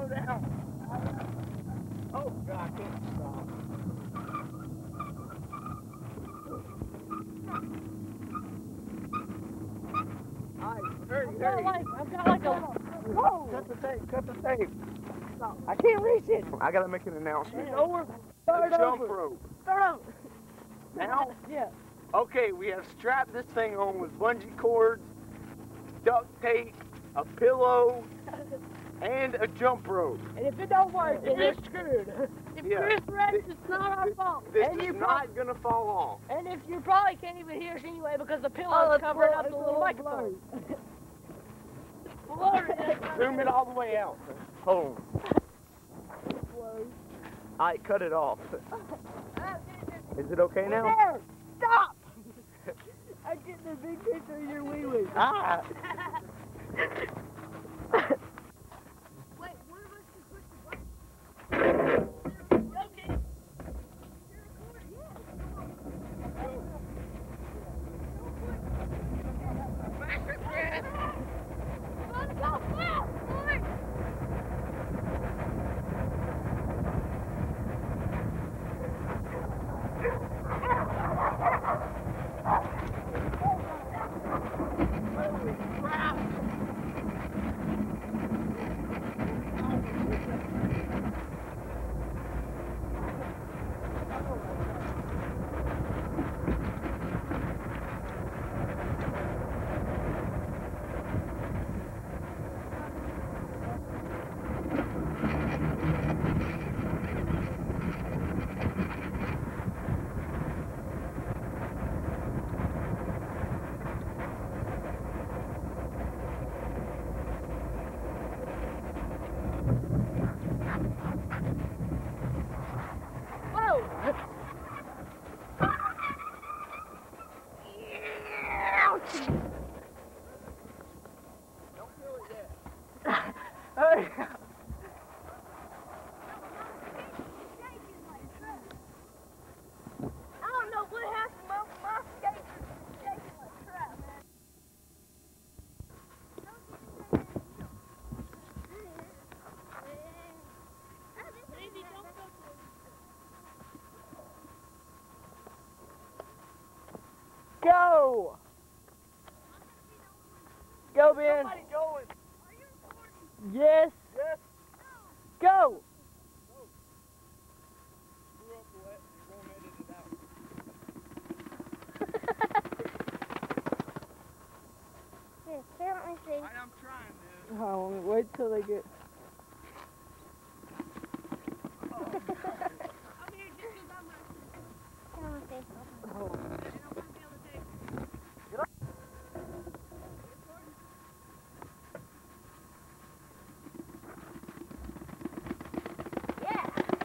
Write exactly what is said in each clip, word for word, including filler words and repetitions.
slow down. Oh, God, I can't stop. All right, hurry, I've hurry. got like, I've got like a, whoa. Cut the tape, cut the tape. I can't reach it. I gotta make an announcement. It's over. Start The jump over. rope. Start over. Now? Yeah. Okay, we have strapped this thing on with bungee cords, duct tape, a pillow, and a jump rope. And if it don't work, then If you're screwed. If Yeah. Chris wrecks, This- it's not our fault. This and is you're not gonna fall off. And if you probably can't even hear us anyway because the pillow's Oh, it's covering blur- up it's the a little little microphone. Blurry. Zoom it all the way out. Hold on. Alright, cut it off. Is it okay now? There! Stop! I'm getting a big picture of your wee wee. Ah! Wait, one of us can push the button. Okay. Let's go fast, boy! Whoa! Hey! I don't know what happened. My, my skates are shaking like crap, man. Go! Go, Ben. Somebody going. Yes. Yes. Go! Screw up the wet, you won't edit it out. Here, here, let me see. Alright, I'm trying, dude. Oh, wait till they get. Here, let me see. Oh. Yeah.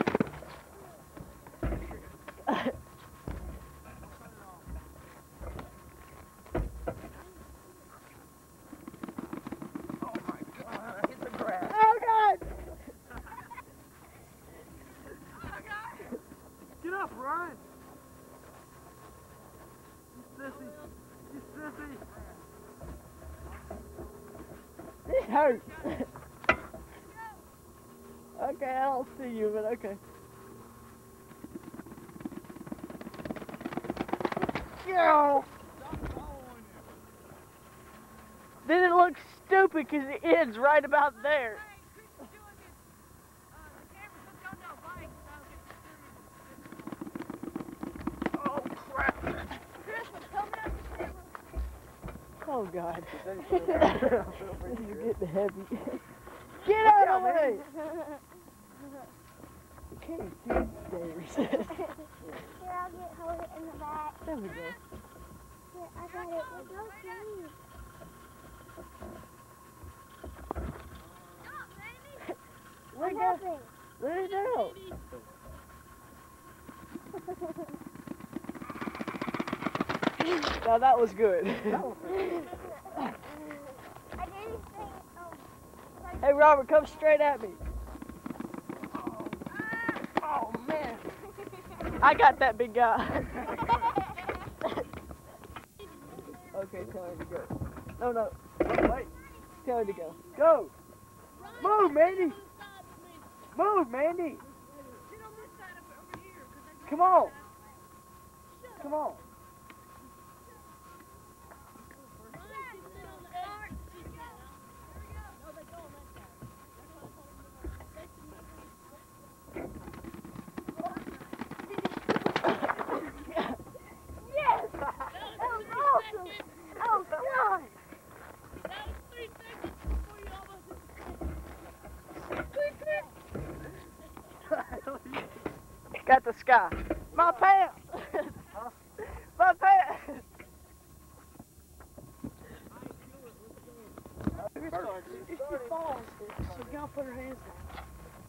Oh my God, hit the grass. Oh, God! Get up, Ryan. You sissy. You sissy. This hurts. Okay, I don't see you, but okay. Go! Then it looks stupid because the end's right about there. Oh crap. Oh, God. This is getting heavy. Get out of the way! You can't see the stairs. Here, I'll get hold it in the back. There we go. Here, I got it. Go, please. Let it What go. happened? Let it out. Now that was good. I didn't say, um, Hey, Robert, come straight at me. Oh man. I got that big guy. Okay, tell him to go. No, no. Wait. Tell him to go. Go. Move, Mandy. Move, Mandy. Sit on this side of over here. 'Cause they Come on. Come on. Yes! That was awesome! Oh, God! That was three seconds before you almost... Got the sky. My pants! My pants! If she falls, she gotta put her hands down.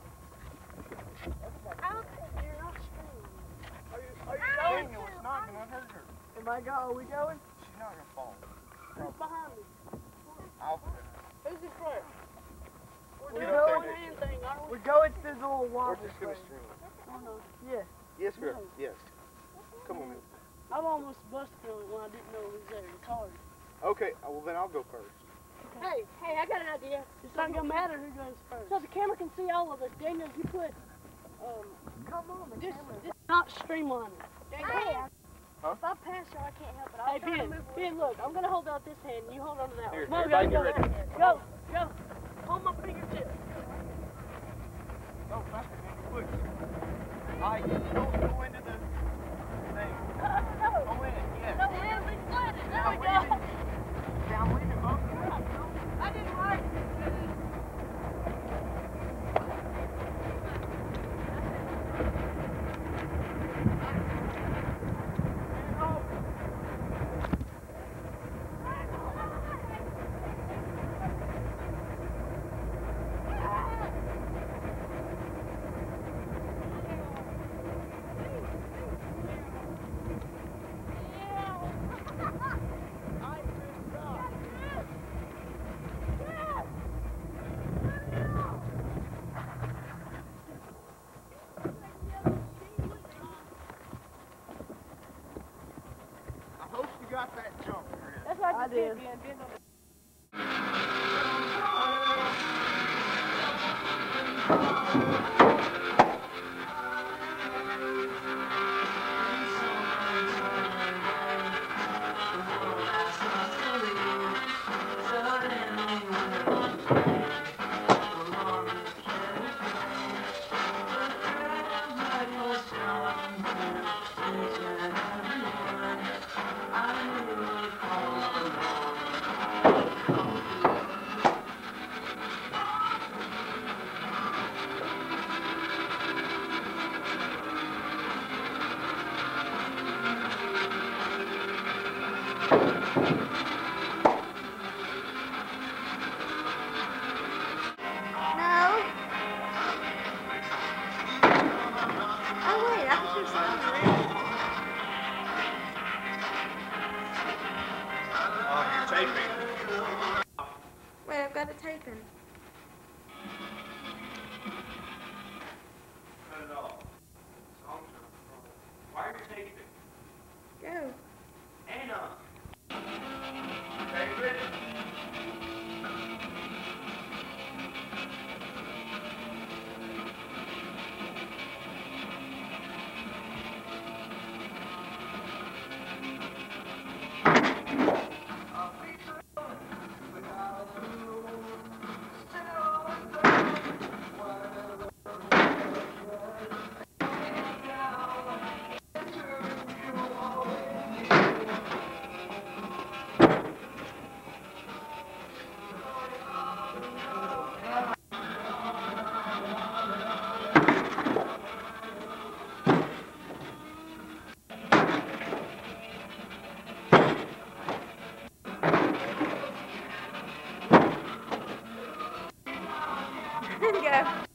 I don't think you're not strong. Are you, are you going? It's not going to hurt her. Am I go? Are we going? She's not going to fall. Who's behind me? I'll Who's in front? We're We're doing gonna one take it. hand thing, aren't we? We're going to this little We're wobble just going to thing. stream it. Yeah. Yes, girl. Yes. Come on, Milton. I've almost busted on it when I didn't know it was there. It's hard. Okay, uh, well then I'll go first. Hey, hey, I got an idea. It's not gonna matter who goes first. So the camera can see all of us. Daniel, you put um Come on, the this, camera. this not streamlining. Hey, Huh? if I pass you, I can't help it. I'll Hey try to Ben, move away. Ben, look, I'm gonna hold out this hand and you hold on to that Here, one. Come on, everybody go, get go, ready. go, go. Hold my fingertips. No, faster, man. Push. All right, don't go into the thing. Uh, no. Go in, yes. No, we have to split it. There we go. Downwind and both. I didn't like it. I hope you got that jump, Chris. That's why I, I just did. did. Ben, Ben on the No. Oh wait, I thought you were still around. Oh, you're taping. Wait, I've got it taping. Cut it off. Why are you taping? Go. Anna. Okay, ready? Go.